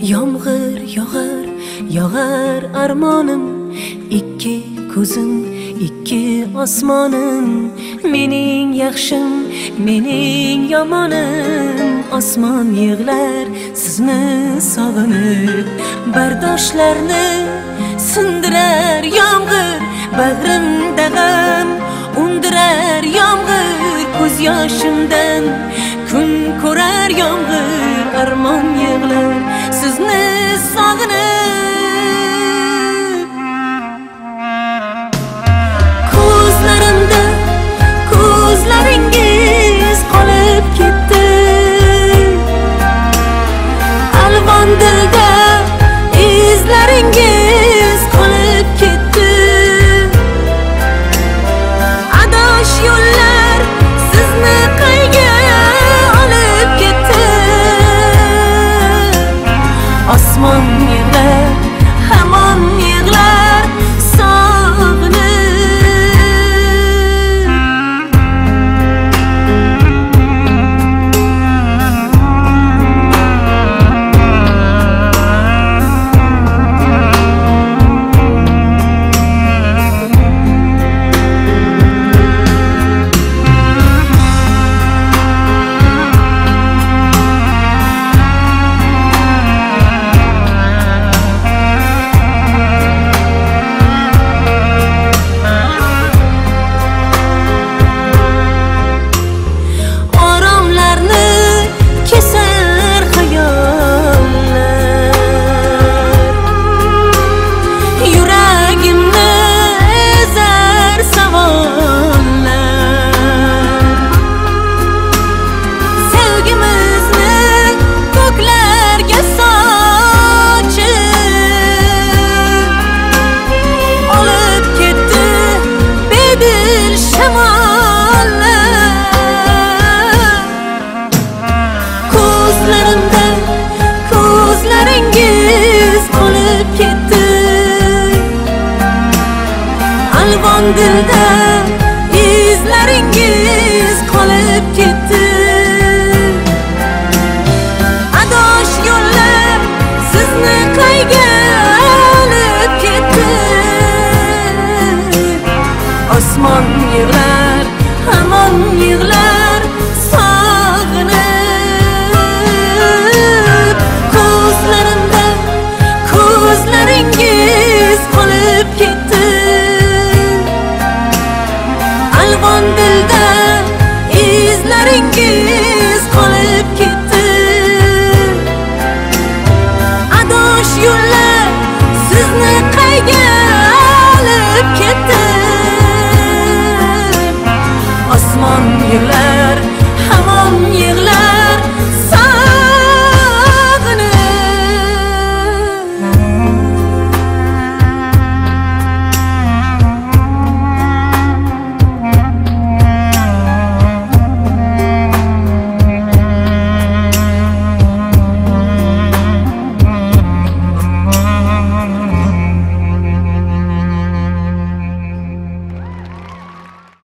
Yomg'ir yog'ar, yog'ar armonim, ikki ko'zim, ikki osmonim. Mening yaxshim, mening yomonim. Osmon yig'lar sizni sog'inib, bardoshlarni sindirar yomg'ir, bag'rimda g'am undirar yomg'ir. Ko'z yoshimdan kun ko'rar yomg'ir, armon yig'lar sizni sog'inib. Ko'zlarimda ko'zlaringiz qolib ketdi, alvon dilda izlaringiz qolib ketdi. Adosh yo'llar sizni qayga olib ketdi. Osmon yig'lar, hamon yig'lar sog'inib. Dilda